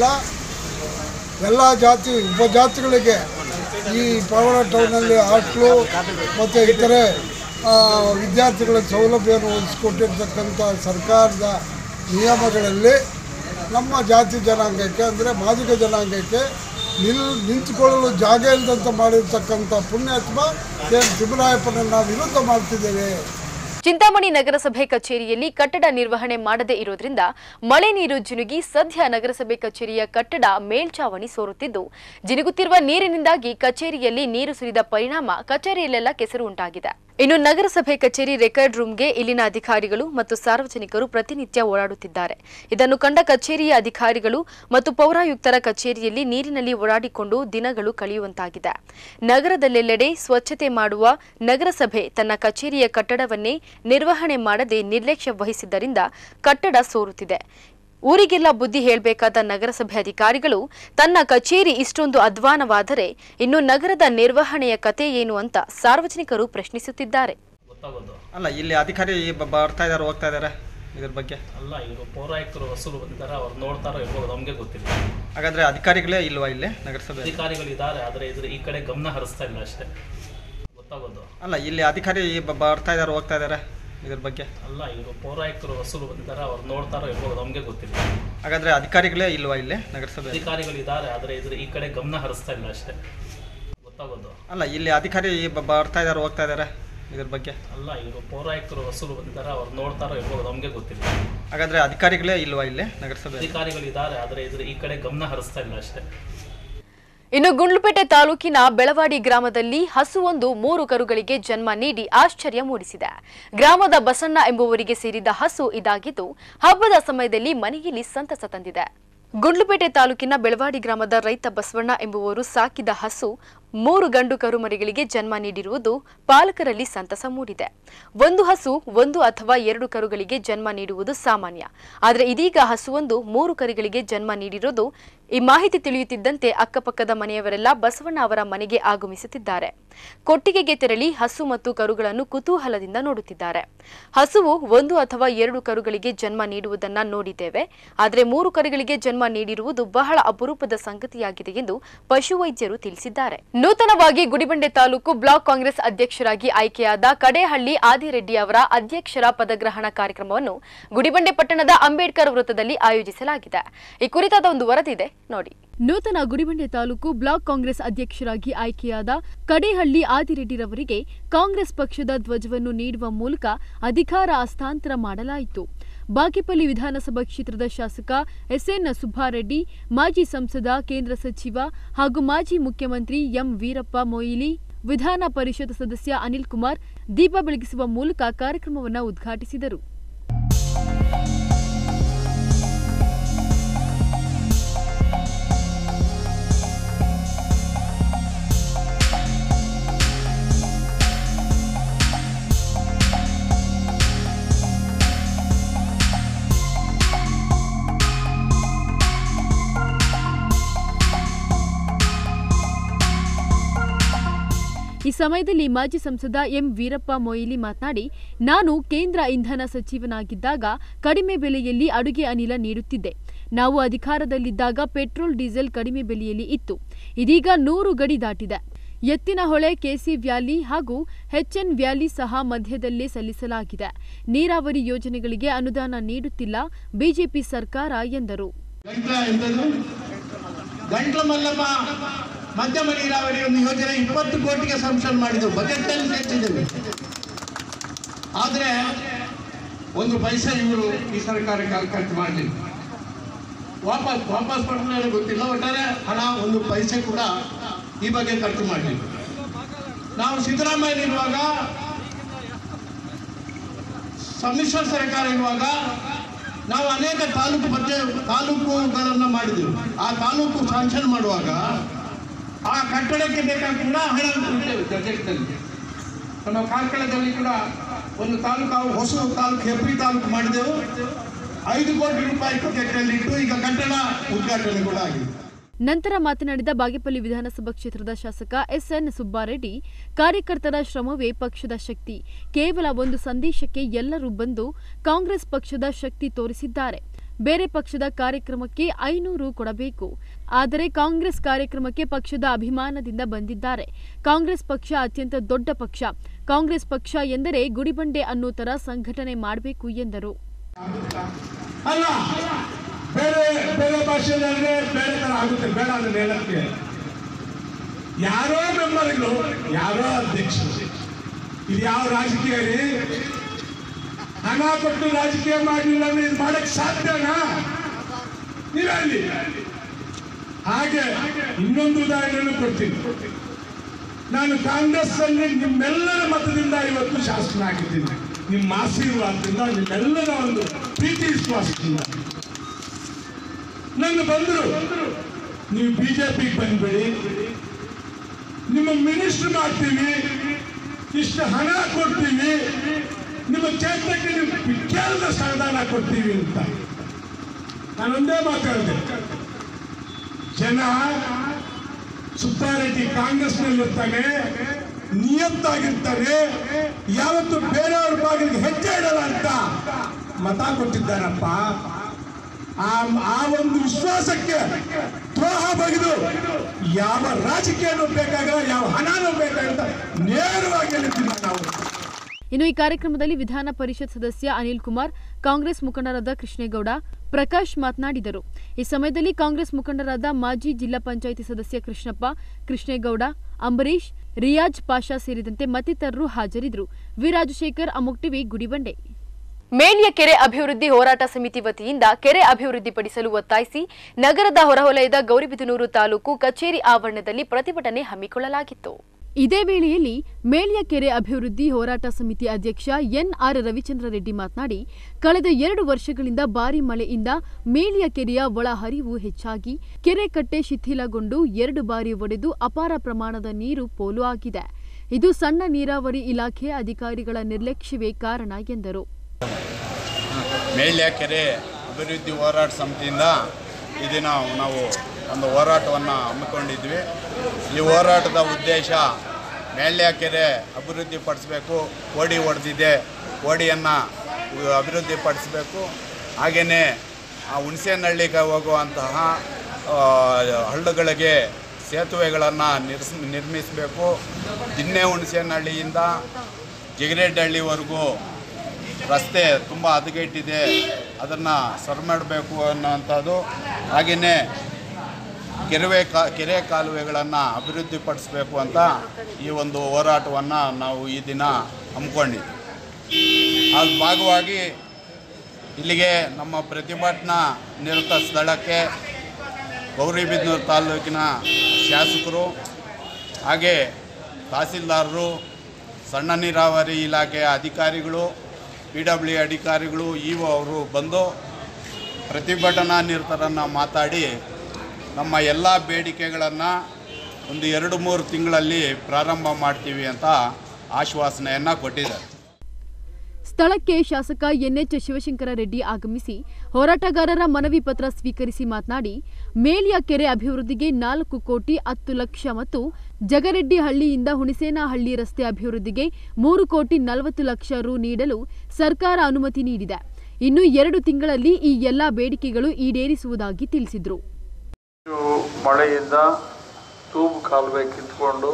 ಎಲ್ಲ ಜಾತಿ ಉಪಜಾತಿಗಳಿಗೆ ಈ ಪಾವಗಡ ಟೌನಲ್ಲಿ ಹಾಸ್ಟೆಲು ಮತ್ತು ಇತರೆ ವಿದ್ಯಾರ್ಥಿಗಳ ಸೌಲಭ್ಯವನ್ನು ಒದಗಿಸಿಕೊಟ್ಟಿರ್ತಕ್ಕಂಥ ಸರ್ಕಾರದ ನಿಯಮಗಳಲ್ಲಿ ನಮ್ಮ ಜಾತಿ ಜನಾಂಗಕ್ಕೆ ಅಂದರೆ ಮಾದಿಗ ಜನಾಂಗಕ್ಕೆ ನಿಂತುಕೊಳ್ಳಲು ಜಾಗ ಇಲ್ಲದಂತ ಮಾಡಿರ್ತಕ್ಕಂಥ ಪುಣ್ಯಾತ್ಮ ತಿಮ್ಮರಾಯಪ್ಪನನ್ನು ವಿರೋಧ ಮಾಡ್ತಿದ್ದೇವೆ. ಚಿಂತಾಮಣಿ ನಗರಸಭೆ ಕಚೇರಿಯಲ್ಲಿ ಕಟ್ಟಡ ನಿರ್ವಹಣೆ ಮಾಡದೇ ಇರೋದ್ರಿಂದ ಮಳೆ ನೀರು ಜಿನುಗಿ ಸದ್ಯ ನಗರಸಭೆ ಕಚೇರಿಯ ಕಟ್ಟಡ ಮೇಲ್ಛಾವಣಿ ಸೋರುತ್ತಿದ್ದು, ಜಿನುಗುತ್ತಿರುವ ನೀರಿನಿಂದಾಗಿ ಕಚೇರಿಯಲ್ಲಿ ನೀರು ಸುರಿದ ಪರಿಣಾಮ ಕಚೇರಿಯಲ್ಲೆಲ್ಲ ಕೆಸರು ಉಂಟಾಗಿದೆ. ಇನ್ನು ನಗರಸಭೆ ಕಚೇರಿ ರೆಕಾರ್ಡ್ ರೂಮ್ಗೆ ಇಲ್ಲಿನ ಅಧಿಕಾರಿಗಳು ಮತ್ತು ಸಾರ್ವಜನಿಕರು ಪ್ರತಿನಿತ್ಯ ಓಡಾಡುತ್ತಿದ್ದಾರೆ. ಇದನ್ನು ಕಂಡ ಕಚೇರಿಯ ಅಧಿಕಾರಿಗಳು ಮತ್ತು ಪೌರಾಯುಕ್ತರ ಕಚೇರಿಯಲ್ಲಿ ನೀರಿನಲ್ಲಿ ಓಡಾಡಿಕೊಂಡು ದಿನಗಳು ಕಳೆಯುವಂತಾಗಿದೆ. ನಗರದಲ್ಲೆಲ್ಲೆಡೆ ಸ್ವಚ್ಛತೆ ಮಾಡುವ ನಗರಸಭೆ ತನ್ನ ಕಚೇರಿಯ ಕಟ್ಟಡವನ್ನೇ ನಿರ್ವಹಣೆ ಮಾಡದೆ ನಿರ್ಲಕ್ಷ್ಯ ವಹಿಸಿದ್ದರಿಂದ ಕಟ್ಟಡ ಸೋರುತ್ತಿದೆ. ಊರಿಗೆಲ್ಲ ಬುದ್ಧಿ ಹೇಳಬೇಕಾದ ನಗರಸಭೆ ಅಧಿಕಾರಿಗಳು ತನ್ನ ಕಚೇರಿ ಇಷ್ಟೊಂದು ಅಧ್ವಾನವಾದರೆ ಇನ್ನು ನಗರದ ನಿರ್ವಹಣೆಯ ಕತೆ ಏನು ಅಂತ ಸಾರ್ವಜನಿಕರು ಪ್ರಶ್ನಿಸುತ್ತಿದ್ದಾರೆ. ಅಲ್ಲ, ಇಲ್ಲಿ ಅಧಿಕಾರಿ ಬರ್ತಾ ಇದ್ದಾರೆ, ಹೋಗ್ತಾ ಇದ್ದಾರೆ, ಇದ್ರ ಬಗ್ಗೆ ಅಲ್ಲ, ಇವರು ಪೌರಾಯುಕ್ತರು ವಸೂಲು ಬಂದಿದ್ದಾರೆ, ಅವ್ರು ನೋಡ್ತಾರೋ ಇರ್ಬೋದು, ನಮಗೆ ಗೊತ್ತಿಲ್ಲ. ಹಾಗಾದ್ರೆ ಅಧಿಕಾರಿಗಳೇ ಇಲ್ವಾ ಇಲ್ಲಿ ನಗರಸಭೆ? ಅಧಿಕಾರಿಗಳು ಇದ್ದಾರೆ, ಆದರೆ ಈ ಕಡೆ ಗಮನ ಹರಿಸ್ತಾ ಇಲ್ಲ ಅಷ್ಟೇ, ಗೊತ್ತಾಗೋದು. ಅಲ್ಲ, ಇಲ್ಲಿ ಅಧಿಕಾರಿ ಬರ್ತಾ ಇದ್ದಾರೆ, ಹೋಗ್ತಾ ಇದ್ದಾರೆ, ಇದ್ರ ಬಗ್ಗೆ ಅಲ್ಲ, ಇವರು ಪೌರಾಯುಕ್ತರು ವಸೂಲು ಬಂದಿದ್ದಾರೆ, ಅವ್ರು ನೋಡ್ತಾರೋ ಇರ್ಬೋದು, ನಮಗೆ ಗೊತ್ತಿಲ್ಲ. ಹಾಗಾದ್ರೆ ಅಧಿಕಾರಿಗಳೇ ಇಲ್ವಾ ಇಲ್ಲಿ ನಗರಸಭೆ? ಅಧಿಕಾರಿಗಳು ಇದ್ದಾರೆ, ಆದರೆ ಈ ಕಡೆ ಗಮನ ಹರಿಸ್ತಾ ಇಲ್ಲ ಅಷ್ಟೇ, ಗೊತ್ತಾಗೋದು. ಅಲ್ಲ, ಇಲ್ಲಿ ಅಧಿಕಾರಿ ಬರ್ತಾ ಇದ್ದಾರೆ, ಹೋಗ್ತಾ ಇದ್ದಾರೆ, ಇದ್ರ ಬಗ್ಗೆ ಅಲ್ಲ, ಇವರು ಪೌರಾಯುಕ್ತರು ವಸೂಲು ಬಂದಿದ್ದಾರೆ, ಅವ್ರು ನೋಡ್ತಾರೋ ಇರ್ಬೋದು, ನಮಗೆ ಗೊತ್ತಿಲ್ಲ. ಹಾಗಾದ್ರೆ ಅಧಿಕಾರಿಗಳೇ ಇಲ್ವಾ ಇಲ್ಲಿ ನಗರಸಭೆ? ಅಧಿಕಾರಿಗಳು ಇದ್ದಾರೆ, ಆದರೆ ಈ ಕಡೆ ಗಮನ ಹರಿಸ್ತಾ ಇಲ್ಲ ಅಷ್ಟೇ. ಇನ್ನು ಗುಂಡ್ಲುಪೇಟೆ ತಾಲೂಕಿನ ಬೆಳವಾಡಿ ಗ್ರಾಮದಲ್ಲಿ ಹಸುವೊಂದು 3 ಕರುಗಳಿಗೆ ಜನ್ಮ ನೀಡಿ ಆಶ್ಚರ್ಯ ಮೂಡಿಸಿದೆ. ಗ್ರಾಮದ ಬಸಣ್ಣ ಎಂಬುವರಿಗೆ ಸೇರಿದ ಹಸು ಇದಾಗಿದ್ದು ಹಬ್ಬದ ಸಮಯದಲ್ಲಿ ಮನೆಯಲ್ಲಿ ಸಂತಸ ತಂದಿದೆ. ಗುಂಡ್ಲುಪೇಟೆ ತಾಲೂಕಿನ ಬೆಳವಾಡಿ ಗ್ರಾಮದ ರೈತ ಬಸವಣ್ಣ ಎಂಬುವರು ಸಾಕಿದ ಹಸು 3 ಗಂಡು ಕರುಮರಿಗಳಿಗೆ ಜನ್ಮ ನೀಡಿರುವುದು ಪಾಲಕರಲ್ಲಿ ಸಂತಸ ಮೂಡಿದೆ. ಒಂದು ಹಸು 1 ಅಥವಾ 2 ಕರುಗಳಿಗೆ ಜನ್ಮ ನೀಡುವುದು ಸಾಮಾನ್ಯ. ಆದರೆ ಇದೀಗ ಹಸುವೊಂದು 3 ಕರುಗಳಿಗೆ ಜನ್ಮ ನೀಡಿರುವುದು ಈ ಮಾಹಿತಿ ತಿಳಿಯುತ್ತಿದ್ದಂತೆ ಅಕ್ಕಪಕ್ಕದ ಮನೆಯವರೆಲ್ಲ ಬಸವಣ್ಣ ಅವರ ಮನೆಗೆ ಆಗಮಿಸುತ್ತಿದ್ದಾರೆ. ಕೊಟ್ಟಿಗೆಗೆ ತೆರಳಿ ಹಸು ಮತ್ತು ಕರುಗಳನ್ನು ಕುತೂಹಲದಿಂದ ನೋಡುತ್ತಿದ್ದಾರೆ. ಹಸುವು 1 ಅಥವಾ 2 ಕರುಗಳಿಗೆ ಜನ್ಮ ನೀಡುವುದನ್ನ ನೋಡಿದ್ದೇವೆ, ಆದರೆ 3 ಕರುಗಳಿಗೆ ಜನ್ಮ ನೀಡಿರುವುದು ಬಹಳ ಅಪರೂಪದ ಸಂಗತಿಯಾಗಿದೆ ಎಂದು ಪಶುವೈದ್ಯರು ತಿಳಿಸಿದ್ದಾರೆ. ನೂತನವಾಗಿ ಗುಡಿಬಂಡೆ ತಾಲೂಕು ಬ್ಲಾಕ್ ಕಾಂಗ್ರೆಸ್ ಅಧ್ಯಕ್ಷರಾಗಿ ಆಯ್ಕೆಯಾದ ಕಡೇಹಳ್ಳಿ ಆದಿರೆಡ್ಡಿ ಅವರ ಅಧ್ಯಕ್ಷರ ಪದಗ್ರಹಣ ಕಾರ್ಯಕ್ರಮವನ್ನು ಗುಡಿಬಂಡೆ ಪಟ್ಟಣದ ಅಂಬೇಡ್ಕರ್ ವೃತ್ತದಲ್ಲಿ ಆಯೋಜಿಸಲಾಗಿದೆ. ಈ ಕುರಿತಾದ ಒಂದು ವರದಿ ಇದೆ ನೋಡಿ. ನೂತನ ಗುಡಿಬಂಡೆ ತಾಲೂಕು ಬ್ಲಾಕ್ ಕಾಂಗ್ರೆಸ್ ಅಧ್ಯಕ್ಷರಾಗಿ ಆಯ್ಕೆಯಾದ ಕಡೇಹಳ್ಳಿ ಆದಿರೆಡ್ಡಿರವರಿಗೆ ಕಾಂಗ್ರೆಸ್ ಪಕ್ಷದ ಧ್ವಜವನ್ನು ನೀಡುವ ಮೂಲಕ ಅಧಿಕಾರ ಹಸ್ತಾಂತರ ಮಾಡಲಾಯಿತು. ಬಾಗೇಪಲ್ಲಿ ವಿಧಾನಸಭಾ ಕ್ಷೇತ್ರದ ಶಾಸಕ ಎಸ್ಎನ್ ಸುಬ್ಬಾರೆಡ್ಡಿ, ಮಾಜಿ ಸಂಸದ, ಕೇಂದ್ರ ಸಚಿವ ಹಾಗೂ ಮಾಜಿ ಮುಖ್ಯಮಂತ್ರಿ ಎಂ ವೀರಪ್ಪ ಮೊಯ್ಲಿ, ವಿಧಾನ ಪರಿಷತ್ ಸದಸ್ಯ ಅನಿಲ್ ಕುಮಾರ್ ದೀಪ ಬೆಳಗಿಸುವ ಮೂಲಕ ಕಾರ್ಯಕ್ರಮವನ್ನು ಉದ್ಘಾಟಿಸಿದರು. ಈ ಸಮಯದಲ್ಲಿ ಮಾಜಿ ಸಂಸದ ಎಂ ವೀರಪ್ಪ ಮೊಯ್ಲಿ ಮಾತನಾಡಿ, ನಾನು ಕೇಂದ್ರ ಇಂಧನ ಸಚಿವನಾಗಿದ್ದಾಗ ಕಡಿಮೆ ಬೆಲೆಯಲ್ಲಿ ಅಡುಗೆ ಅನಿಲ ನೀಡುತ್ತಿದ್ದೆ. ನಾವು ಅಧಿಕಾರದಲ್ಲಿದ್ದಾಗ ಪೆಟ್ರೋಲ್ ಡೀಸೆಲ್ ಕಡಿಮೆ ಬೆಲೆಯಲ್ಲಿ ಇತ್ತು. ಇದೀಗ 100 ಗಡಿ ದಾಟಿದೆ. ಎತ್ತಿನಹೊಳೆ, ಕೆಸಿ ವ್ಯಾಲಿ ಹಾಗೂ ಎಚ್ಎನ್ ವ್ಯಾಲಿ ಸಹ ಮಧ್ಯದಲ್ಲೇ ಸಲ್ಲಿಸಲಾಗಿದೆ. ನೀರಾವರಿ ಯೋಜನೆಗಳಿಗೆ ಅನುದಾನ ನೀಡುತ್ತಿಲ್ಲ ಬಿಜೆಪಿ ಸರ್ಕಾರ ಎಂದರು. ಮಧ್ಯಮ ನೀರಾವರಿ ಒಂದು ಯೋಜನೆ 20 ಕೋಟಿಗೆ ಸ್ಯಾಂಕ್ಷನ್ ಮಾಡಿದೆವು, ಬಜೆಟ್ನಲ್ಲಿ ಸೇರಿಸಿದ್ದೇವೆ. ಆದರೆ ಒಂದು ಪೈಸೆ ಇವರು ಈ ಸರ್ಕಾರಕ್ಕೆ ಖರ್ಚು ಮಾಡಲಿಲ್ಲ. ವಾಪಸ್ ಪಡೆದ ಗೊತ್ತಿಲ್ಲ. ಒಟ್ಟಾರೆ ಹಣ ಒಂದು ಪೈಸೆ ಕೂಡ ಈ ಬಗ್ಗೆ ಖರ್ಚು ಮಾಡಲಿಲ್ಲ. ನಾವು ಸಿದ್ದರಾಮಯ್ಯನಿರುವಾಗ, ಸಮ್ಮಿಶ್ರ ಸರ್ಕಾರ ಇರುವಾಗ ನಾವು ಅನೇಕ ತಾಲೂಕುಗಳನ್ನು ಮಾಡಿದೆವು. ಆ ತಾಲೂಕು ಸ್ಯಾಂಕ್ಷನ್ ಮಾಡುವಾಗ ಆ ಕಟ್ಟಡಕ್ಕೆ ಬೇಕಾದ ಕೂಡ ಹಣ ಕೊಡ್ತೇವೆ. ಬಜೆಟ್ನಲ್ಲಿ ನಮ್ಮ ಕಾರ್ಕಳದಲ್ಲಿ ಕೂಡ ಒಂದು ತಾಲೂಕು, ಹೊಸ ತಾಲೂಕು, ಹೆಬ್ರಿ ತಾಲೂಕು ಮಾಡಿದೆವು. 5 ಕೋಟಿ ರೂಪಾಯಿ ಬಜೆಟ್ನಲ್ಲಿಟ್ಟು ಈಗ ಕಟ್ಟಡ ಉದ್ಘಾಟನೆ ಕೂಡ ಆಗಿದೆ. ನಂತರ ಮಾತನಾಡಿದ ಬಾಗೇಪಲ್ಲಿ ವಿಧಾನಸಭಾ ಕ್ಷೇತ್ರದ ಶಾಸಕ ಎಸ್ಎನ್ ಸುಬ್ಬಾರೆಡ್ಡಿ, ಕಾರ್ಯಕರ್ತರ ಶ್ರಮವೇ ಪಕ್ಷದ ಶಕ್ತಿ. ಕೇವಲ ಒಂದು ಸಂದೇಶಕ್ಕೆ ಎಲ್ಲರೂ ಬಂದು ಕಾಂಗ್ರೆಸ್ ಪಕ್ಷದ ಶಕ್ತಿ ತೋರಿಸಿದ್ದಾರೆ. ಬೇರೆ ಪಕ್ಷದ ಕಾರ್ಯಕ್ರಮಕ್ಕೆ 500 ಕೊಡಬೇಕು. ಆದರೆ ಕಾಂಗ್ರೆಸ್ ಕಾರ್ಯಕ್ರಮಕ್ಕೆ ಪಕ್ಷದ ಅಭಿಮಾನದಿಂದ ಬಂದಿದ್ದಾರೆ. ಕಾಂಗ್ರೆಸ್ ಪಕ್ಷ ಅತ್ಯಂತ ದೊಡ್ಡ ಪಕ್ಷ. ಕಾಂಗ್ರೆಸ್ ಪಕ್ಷ ಎಂದರೆ ಗುಡಿಬಂಡೆ ಅನ್ನೋ ತರ ಸಂಘಟನೆ ಮಾಡಬೇಕು ಎಂದರು. ಅಲ್ಲ, ಬೇರೆ ಭಾಷೆಯಲ್ಲಿ ಬೇರೆ ತರ ಆಗುತ್ತೆ. ಬೇಡ ಅಂದ್ರೆ ಹೇಳಕ್ಕೆ ಯಾರೋ ಮೆಂಬರ್ಗಳು, ಯಾರೋ ಅಧ್ಯಕ್ಷರು, ಇದು ಯಾವ ರಾಜಕೀಯ ರೀ? ಹಣ ಕೊಟ್ಟು ರಾಜಕೀಯ ಮಾಡಲಿಲ್ಲ ಅಂದ್ರೆ ಇದು ಮಾಡಕ್ ಸಾಧ್ಯನಾ? ನೀವಲ್ಲಿ ಹಾಗೆ ಇನ್ನೊಂದು ಉದಾಹರಣೆಯನ್ನು ಕೊಡ್ತೀನಿ. ನಾನು ಕಾಂಗ್ರೆಸ್ ಅಲ್ಲಿ ನಿಮ್ಮೆಲ್ಲರ ಮತದಿಂದ ಇವತ್ತು ಶಾಸಕನಾಗಿದ್ದೀನಿ. ನಿಮ್ಮ ಆಶೀರ್ವಾದದಿಂದ, ನಿಮ್ಮೆಲ್ಲರ ಒಂದು ಪ್ರೀತಿ ವಿಶ್ವಾಸದಿಂದ ನನ್ನ ಬಂದರು. ನೀವು ಬಿಜೆಪಿಗೆ ಬಂದ್ಬಿಡಿ, ನಿಮ್ಮ ಮಿನಿಸ್ಟರ್ ಮಾಡ್ತೀವಿ, ಇಷ್ಟು ಹಣ ಕೊಡ್ತೀವಿ, ನಿಮ್ಮ ಕ್ಷೇತ್ರಕ್ಕೆ ನೀವು ಕೇಳಿದ ಸಂವಿಧಾನ ಕೊಡ್ತೀವಿ ಅಂತ ನಾನೊಂದೇ ಮಾತಾಡಿದೆ. ಜನ ಸುಬ್ಬಾರೆಡ್ಡಿ ಕಾಂಗ್ರೆಸ್ನಲ್ಲಿರ್ತಾನೆ, ನಿಯತ್ತಾಗಿರ್ತಾನೆ, ಯಾವತ್ತು ಬೇರೆಯವ್ರ ಬಾಗಿಲಿಗೆ ಹೆಜ್ಜೆ ಇಡಲ್ಲ ಅಂತ ಮತ ಕೊಟ್ಟಿದ್ದಾರಪ್ಪ. ಆ ಒಂದು ವಿಶ್ವಾಸಕ್ಕೆ ದ್ರೋಹ ಬಗೆದು ಯಾವ ರಾಜಕೀಯನೂ ಬೇಕಾಗಲ್ಲ, ಯಾವ ಹಣನೂ ಬೇಕಾಗಿಲ್ಲ, ನೇರವಾಗಿ ಹೇಳ್ತೀವಿ ನಾವು. ಇನ್ನು ಈ ಕಾರ್ಯಕ್ರಮದಲ್ಲಿ ವಿಧಾನ ಪರಿಷತ್ ಸದಸ್ಯ ಅನಿಲ್ ಕುಮಾರ್, ಕಾಂಗ್ರೆಸ್ ಮುಖಂಡರಾದ ಕೃಷ್ಣೇಗೌಡ, ಪ್ರಕಾಶ್ ಮಾತನಾಡಿದರು. ಈ ಸಮಯದಲ್ಲಿ ಕಾಂಗ್ರೆಸ್ ಮುಖಂಡರಾದ ಮಾಜಿ ಜಿಲ್ಲಾ ಪಂಚಾಯಿತಿ ಸದಸ್ಯ ಕೃಷ್ಣಪ್ಪ, ಕೃಷ್ಣೇಗೌಡ, ಅಂಬರೀಶ್, ರಿಯಾಜ್ ಪಾಷಾ ಸೇರಿದಂತೆ ಮತ್ತಿತರರು ಹಾಜರಿದ್ದರು. ವಿ ರಾಜಶೇಖರ್, ಅಮೋಕ್ ಟಿವಿ, ಗುಡಿಬಂಡೆ. ಮೇಲ್ಯ ಕೆರೆ ಅಭಿವೃದ್ಧಿ ಹೋರಾಟ ಸಮಿತಿ ವತಿಯಿಂದ ಕೆರೆ ಅಭಿವೃದ್ಧಿಪಡಿಸಲು ಒತ್ತಾಯಿಸಿ ನಗರದ ಹೊರವಲಯದ ಗೌರಿಬಿದನೂರು ತಾಲೂಕು ಕಚೇರಿ ಆವರಣದಲ್ಲಿ ಪ್ರತಿಭಟನೆ ಹಮ್ಮಿಕೊಳ್ಳಲಾಗಿತ್ತು. ಇದೇ ವೇಳೆಯಲ್ಲಿ ಮೇಲ್ಯ ಕೆರೆ ಅಭಿವೃದ್ಧಿ ಹೋರಾಟ ಸಮಿತಿ ಅಧ್ಯಕ್ಷ ಎನ್ಆರ್ ರವಿಚಂದ್ರ ರೆಡ್ಡಿ ಮಾತನಾಡಿ, ಕಳೆದ 2 ವರ್ಷಗಳಿಂದ ಭಾರೀ ಮಳೆಯಿಂದ ಮೇಲ್ಯ ಕೆರೆಯ ಒಳಹರಿವು ಹೆಚ್ಚಾಗಿ ಕೆರೆ ಕಟ್ಟೆ ಶಿಥಿಲಗೊಂಡು 2 ಬಾರಿ ಒಡೆದು ಅಪಾರ ಪ್ರಮಾಣದ ನೀರು ಪೋಲು ಆಗಿದೆ. ಇದು ಸಣ್ಣ ನೀರಾವರಿ ಇಲಾಖೆ ಅಧಿಕಾರಿಗಳ ನಿರ್ಲಕ್ಷ್ಯವೇ ಕಾರಣ ಎಂದರು. ಮೇಲ್ಯ ಕೆರೆ ಅಭಿವೃದ್ಧಿ ಹೋರಾಟ ಸಮಿತಿಯಿಂದ ಈ ದಿನ ನಾವು ಒಂದು ಹೋರಾಟವನ್ನು ಹಮ್ಮಿಕೊಂಡಿದ್ವಿ. ಈ ಹೋರಾಟದ ಉದ್ದೇಶ ಮೇಲ್ಯ ಕೆರೆ ಅಭಿವೃದ್ಧಿಪಡಿಸಬೇಕು. ಓಡಿ ಹೊಡೆದಿದೆ, ಓಡಿಯನ್ನು ಅಭಿವೃದ್ಧಿಪಡಿಸಬೇಕು. ಹಾಗೆಯೇ ಹುಣಸೇನಹಳ್ಳಿಗೆ ಹೋಗುವಂತಹ ಹಳ್ಳಗಳಿಗೆ ಸೇತುವೆಗಳನ್ನು ನಿರ್ಮಿಸಬೇಕು. ದಿನ್ನೆ ಹುಣಸೇನಹಳ್ಳಿಯಿಂದ ಜಿಗರೇಡಹಳ್ಳಿವರೆಗೂ ರಸ್ತೆ ತುಂಬ ಹದಗೆಟ್ಟಿದೆ, ಅದನ್ನು ಸರಿ ಮಾಡಬೇಕು ಅನ್ನೋವಂಥದ್ದು. ಹಾಗೆಯೇ ಕೆರೆ ಕಾಲುವೆಗಳನ್ನು ಅಭಿವೃದ್ಧಿಪಡಿಸಬೇಕು ಅಂತ ಈ ಒಂದು ಹೋರಾಟವನ್ನು ನಾವು ಈ ದಿನ ಹಮ್ಮಿಕೊಂಡಿದ್ದೀವಿ. ಅದ್ರ ಭಾಗವಾಗಿ ಇಲ್ಲಿಗೆ ನಮ್ಮ ಪ್ರತಿಭಟನಾ ನಿರತ ಸ್ಥಳಕ್ಕೆ ಗೌರಿಬಿದನೂರು ತಾಲೂಕಿನ ಶಾಸಕರು ಹಾಗೆ ತಹಸೀಲ್ದಾರರು, ಸಣ್ಣ ನೀರಾವರಿ ಇಲಾಖೆಯ ಅಧಿಕಾರಿಗಳು, PW ಅಧಿಕಾರಿಗಳು, ಇಒ ಅವರು ಬಂದು ಪ್ರತಿಭಟನಾ ನಿರತರನ್ನು ಮಾತಾಡಿ ನಮ್ಮ ಎಲ್ಲ ಬೇಡಿಕೆಗಳನ್ನು ಒಂದು 2-3 ತಿಂಗಳಲ್ಲಿ ಪ್ರಾರಂಭ ಮಾಡ್ತೀವಿ ಅಂತ ಆಶ್ವಾಸನೆಯನ್ನು ಕೊಟ್ಟಿದ್ದಾರೆ. ಸ್ಥಳಕ್ಕೆ ಶಾಸಕ NH ಶಿವಶಂಕರ ರೆಡ್ಡಿ ಆಗಮಿಸಿ ಹೋರಾಟಗಾರರ ಮನವಿ ಪತ್ರ ಸ್ವೀಕರಿಸಿ ಮಾತನಾಡಿ, ಮೇಲ್ಯ ಕೆರೆ ಅಭಿವೃದ್ಧಿಗೆ 4 ಕೋಟಿ 10 ಲಕ್ಷ ಮತ್ತು ಜಗರೆಡ್ಡಿಹಳ್ಳಿಯಿಂದ ಹುಣಸೇನಹಳ್ಳಿ ರಸ್ತೆ ಅಭಿವೃದ್ಧಿಗೆ 3 ಕೋಟಿ 40 ಲಕ್ಷ ರು ನೀಡಲು ಸರ್ಕಾರ ಅನುಮತಿ ನೀಡಿದೆ. ಇನ್ನು 2 ತಿಂಗಳಲ್ಲಿ ಈ ಎಲ್ಲಾ ಬೇಡಿಕೆಗಳು ಈಡೇರಿಸುವುದಾಗಿ ತಿಳಿಸಿದರು. ಮಳೆಯಿಂದ ತೂಬು ಕಾಲುವೆ ಕಿತ್ಕೊಂಡು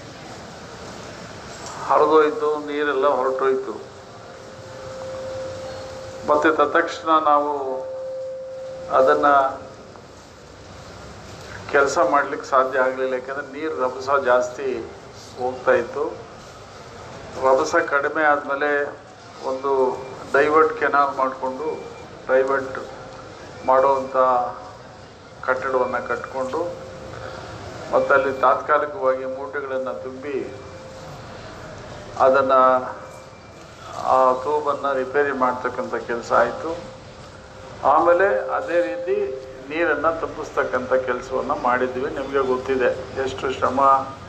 ಹರಿದೋಯ್ತು, ನೀರೆಲ್ಲ ಹೊರಟೋಯ್ತು. ಮತ್ತು ತತ್ಕ್ಷಣ ನಾವು ಅದನ್ನು ಕೆಲಸ ಮಾಡಲಿಕ್ಕೆ ಸಾಧ್ಯ ಆಗಲಿಲ್ಲ. ಯಾಕೆಂದರೆ ನೀರು ರಭಸ ಜಾಸ್ತಿ ಹೋಗ್ತಾ ಇತ್ತು. ರಭಸ ಕಡಿಮೆ ಆದಮೇಲೆ ಒಂದು ಡೈವರ್ಟ್ ಕೆನಾಲ್ ಮಾಡಿಕೊಂಡು ಡೈವರ್ಟ್ ಮಾಡೋವಂಥ ಕಟ್ಟಡವನ್ನು ಕಟ್ಟಿಕೊಂಡು ಮತ್ತು ಅಲ್ಲಿ ತಾತ್ಕಾಲಿಕವಾಗಿ ಮೂಟೆಗಳನ್ನು ತುಂಬಿ ಅದನ್ನು ಆ ತೂಬನ್ನು ರಿಪೇರಿ ಮಾಡ್ತಕ್ಕಂಥ ಕೆಲಸ ಆಯಿತು. ಆಮೇಲೆ ಅದೇ ರೀತಿ ನೀರನ್ನು ತಪ್ಪಿಸ್ತಕ್ಕಂಥ ಕೆಲಸವನ್ನು ಮಾಡಿದ್ವಿ. ನಿಮಗೆ ಗೊತ್ತಿದೆ ಎಷ್ಟು ಶ್ರಮ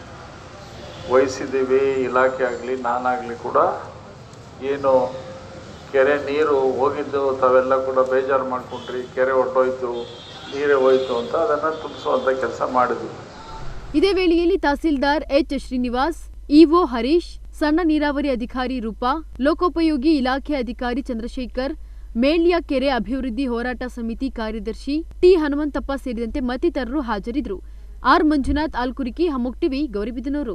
ವಹಿಸಿದ್ದೀವಿ. ಇಲಾಖೆ ಆಗಲಿ ನಾನಾಗಲಿ ಕೂಡ ಏನು ಕೆರೆ ನೀರು ಹೋಗಿದ್ದು ತಾವೆಲ್ಲ ಕೂಡ ಬೇಜಾರು ಮಾಡಿಕೊಂಡ್ರಿ, ಕೆರೆ ಹೊರಟೋಯ್ತು, ನೀರೇ ಹೋಯ್ತು ಅಂತ ಅದನ್ನು ತುಂಬಿಸುವಂಥ ಕೆಲಸ ಮಾಡಿದ್ವಿ. ಇದೇ ವೇಳೆಯಲ್ಲಿ ತಹಸೀಲ್ದಾರ್ H ಶ್ರೀನಿವಾಸ್, ಇಒ ಹರೀಶ್, ಸಣ್ಣ ನೀರಾವರಿ ಅಧಿಕಾರಿ ರೂಪಾ, ಲೋಕೋಪಯೋಗಿ ಇಲಾಖೆ ಅಧಿಕಾರಿ ಚಂದ್ರಶೇಖರ್, ಮೇಲ್ಯ ಕೆರೆ ಅಭಿವೃದ್ಧಿ ಹೋರಾಟ ಸಮಿತಿ ಕಾರ್ಯದರ್ಶಿ ಟಿ ಹನುಮಂತಪ್ಪ ಸೇರಿದಂತೆ ಮತ್ತಿತರರು ಹಾಜರಿದ್ದರು. ಆರ್ ಮಂಜುನಾಥ್, ಆಲ್ಕುರಿಕಿ, ಅಮೋಕ್ ಟಿವಿ, ಗೌರಿಬಿದನೂರು.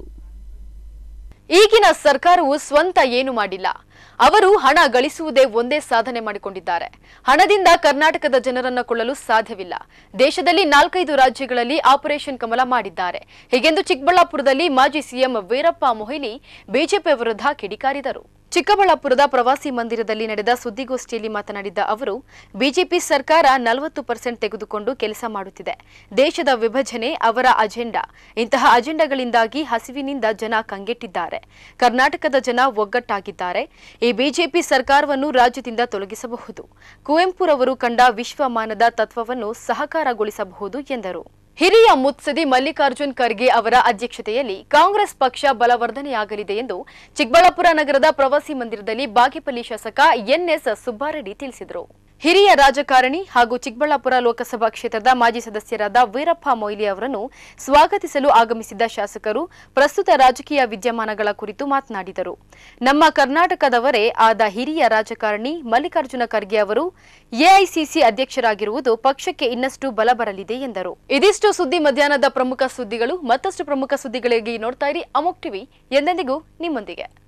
ಈಗಿನ ಸರ್ಕಾರವು ಸ್ವಂತ ಏನು ಮಾಡಿಲ್ಲ. ಅವರು ಹಣ ಗಳಿಸುವುದೇ ಒಂದೇ ಸಾಧನೆ ಮಾಡಿಕೊಂಡಿದ್ದಾರೆ. ಹಣದಿಂದ ಕರ್ನಾಟಕದ ಜನರನ್ನು ಕೊಳ್ಳಲು ಸಾಧ್ಯವಿಲ್ಲ. ದೇಶದಲ್ಲಿ 4-5 ರಾಜ್ಯಗಳಲ್ಲಿ ಆಪರೇಷನ್ ಕಮಲ ಮಾಡಿದ್ದಾರೆ. ಹೀಗೆಂದು ಚಿಕ್ಕಬಳ್ಳಾಪುರದಲ್ಲಿ ಮಾಜಿ ಸಿಎಂ ವೀರಪ್ಪ ಮೊಯ್ಲಿ ಬಿಜೆಪಿ ವಿರುದ್ಧ ಕಿಡಿಕಾರಿದರು. ಚಿಕ್ಕಬಳ್ಳಾಪುರದ ಪ್ರವಾಸಿ ಮಂದಿರದಲ್ಲಿ ನಡೆದ ಸುದ್ದಿಗೋಷ್ಠಿಯಲ್ಲಿ ಮಾತನಾಡಿದ ಅವರು, ಬಿಜೆಪಿ ಸರ್ಕಾರ 40% ತೆಗೆದುಕೊಂಡು ಕೆಲಸ ಮಾಡುತ್ತಿದೆ. ದೇಶದ ವಿಭಜನೆ ಅವರ ಅಜೆಂಡಾ. ಇಂತಹ ಅಜೆಂಡಾಗಳಿಂದಾಗಿ ಹಸಿವಿನಿಂದ ಜನ ಕಂಗೆಟ್ಟಿದ್ದಾರೆ. ಕರ್ನಾಟಕದ ಜನ ಒಗ್ಗಟ್ಟಾಗಿದ್ದಾರೆ. ಈ ಬಿಜೆಪಿ ಸರ್ಕಾರವನ್ನು ರಾಜ್ಯದಿಂದ ತೊಲಗಿಸಬಹುದು. ಕುವೆಂಪುರವರು ಕಂಡ ವಿಶ್ವಮಾನದ ತತ್ವವನ್ನು ಸಹಕಾರಗೊಳಿಸಬಹುದು ಎಂದರು. ಹಿರಿಯ ಮುತ್ಸದಿ ಮಲ್ಲಿಕಾರ್ಜುನ್ ಖರ್ಗೆ ಅವರ ಅಧ್ಯಕ್ಷತೆಯಲ್ಲಿ ಕಾಂಗ್ರೆಸ್ ಪಕ್ಷ ಬಲವರ್ಧನೆಯಾಗಲಿದೆ ಎಂದು ಚಿಕ್ಕಬಳ್ಳಾಪುರ ನಗರದ ಪ್ರವಾಸಿ ಮಂದಿರದಲ್ಲಿ ಬಾಗೇಪಲ್ಲಿ ಶಾಸಕ NS ಸುಬ್ಬಾರೆಡ್ಡಿ ತಿಳಿಸಿದರು. ಹಿರಿಯ ರಾಜಕಾರಣಿ ಹಾಗೂ ಚಿಕ್ಕಬಳ್ಳಾಪುರ ಲೋಕಸಭಾ ಕ್ಷೇತ್ರದ ಮಾಜಿ ಸದಸ್ಯರಾದ ವೀರಪ್ಪ ಮೊಯ್ಲಿ ಅವರನ್ನು ಸ್ವಾಗತಿಸಲು ಆಗಮಿಸಿದ್ದ ಶಾಸಕರು ಪ್ರಸ್ತುತ ರಾಜಕೀಯ ವಿದ್ಯಮಾನಗಳ ಕುರಿತು ಮಾತನಾಡಿದರು. ನಮ್ಮ ಕರ್ನಾಟಕದವರೇ ಆದ ಹಿರಿಯ ರಾಜಕಾರಣಿ ಮಲ್ಲಿಕಾರ್ಜುನ ಖರ್ಗೆ ಅವರು ಎಐಸಿಸಿ ಅಧ್ಯಕ್ಷರಾಗಿರುವುದು ಪಕ್ಷಕ್ಕೆ ಇನ್ನಷ್ಟು ಬಲ ಬರಲಿದೆ ಎಂದರು. ಇದಿಷ್ಟು ಸುದ್ದಿ ಮಧ್ಯಾಹ್ನದ ಪ್ರಮುಖ ಸುದ್ದಿಗಳು. ಮತ್ತಷ್ಟು ಪ್ರಮುಖ ಸುದ್ದಿಗಳಿಗೆ ನೋಡ್ತಾ ಇರಿ ಅಮೋಕ್ ಟಿವಿ, ಎಂದೆಂದಿಗೂ ನಿಮ್ಮೊಂದಿಗೆ.